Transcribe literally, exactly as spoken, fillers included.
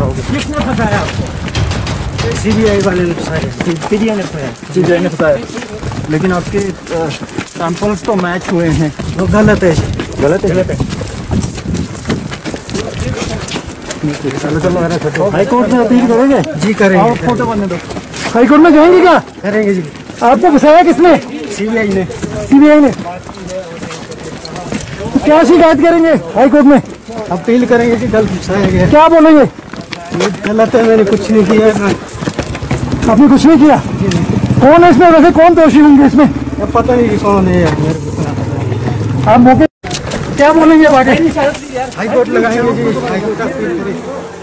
बताओगे? किसने फंसाया आपको? सीबीआई वाले ने फंसाया, सीबीआई ने फंसाया। सीबीआई ने फंसाया, लेकिन आपके सैंपल्स तो मैच हुए हैं। वो गलत है। गलत है? गलत है। चलो चलो, हाई कोर्ट में अपील करेंगे? जी करेंगे। और फोटो बनने दो। हाई कोर्ट में जाएंगे क्या? करेंगे जी। आपको फंसाया किसने? सीबीआई ने। सीबीआई ने तो क्या शिकायत करेंगे हाई कोर्ट में? अपील करेंगे कि गलत फंसाया गया। क्या बोलेंगे? ये गलत है, मैंने कुछ नहीं किया। आपने कुछ नहीं किया? कौन है इसमें वैसे, कौन दोषी होंगे इसमें? पता नहीं कौन है यार, मेरे को इतना पता नहीं। आप मौके क्या बोलेंगे? हाई कोर्ट लगाएंगे जी, हाई कोर्ट अपील करें।